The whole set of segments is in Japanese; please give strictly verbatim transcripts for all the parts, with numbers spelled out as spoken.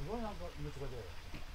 ごいなんか熱が出る。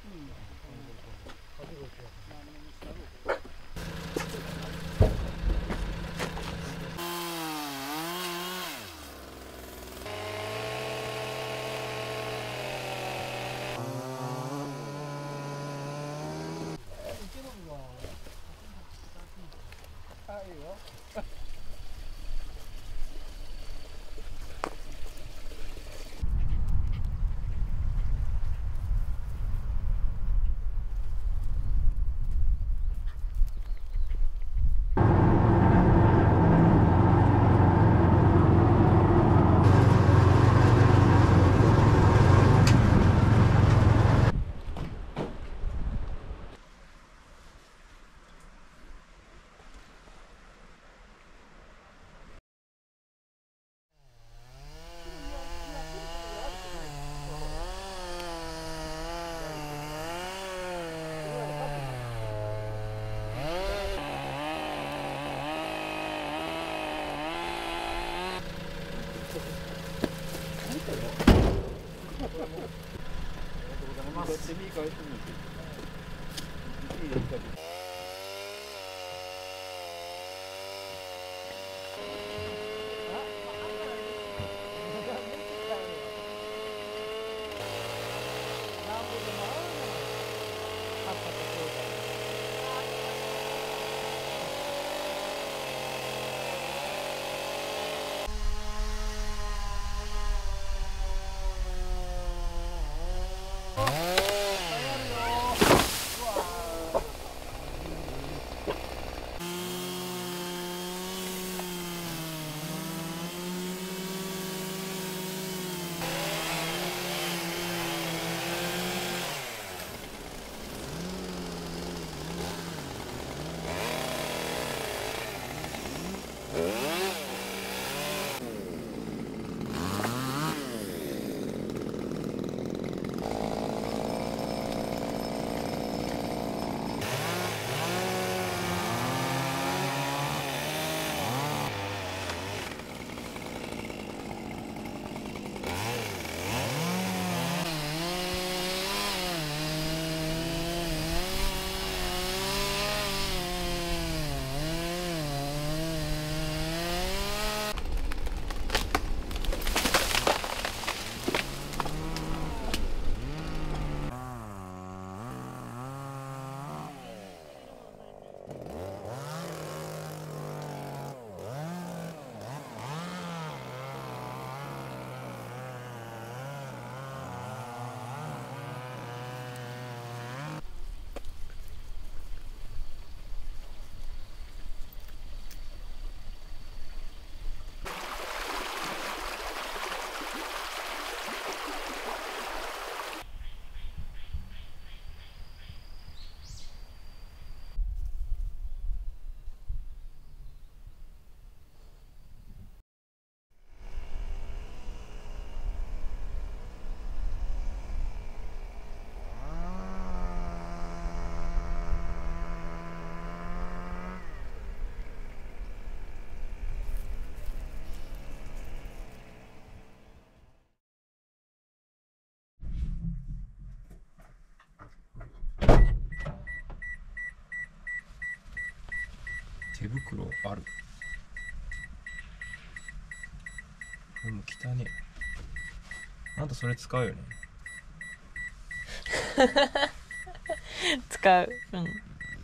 手袋ある。これも汚ねえ。あんたそれ使うよね。 使う。うん。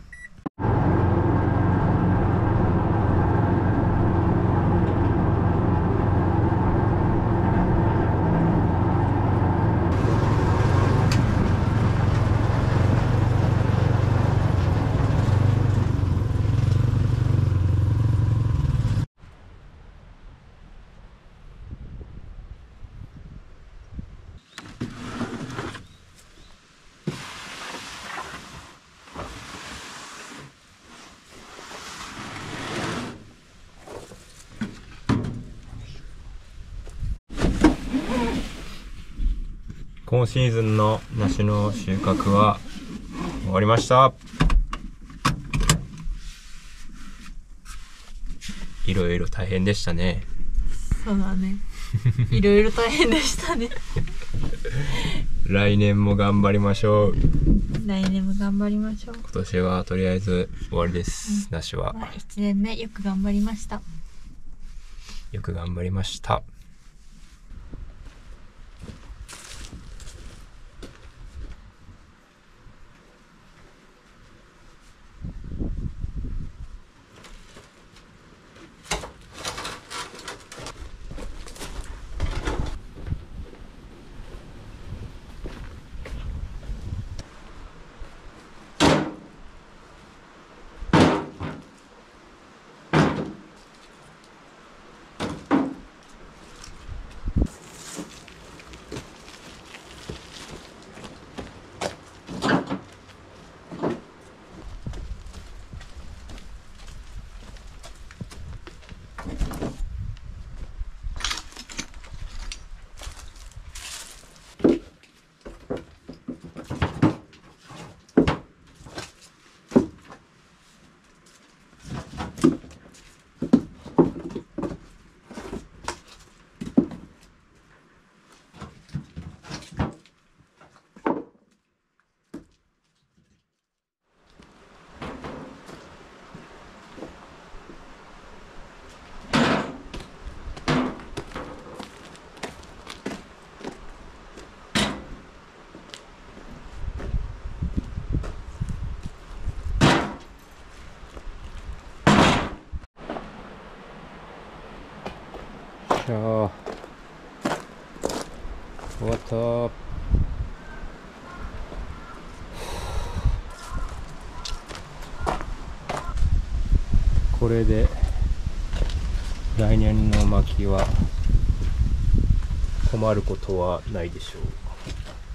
今シーズンの梨の収穫は終わりました。いろいろ大変でしたね。 そうだね。いろいろ大変でしたね。 来年も頑張りましょう。 来年も頑張りましょう。 今年はとりあえず終わりです、 うん、 梨は。 まあ、いちねんめよく頑張りました。 よく頑張りました。じゃあ終わった。これで来年の薪は困ることはないでしょう。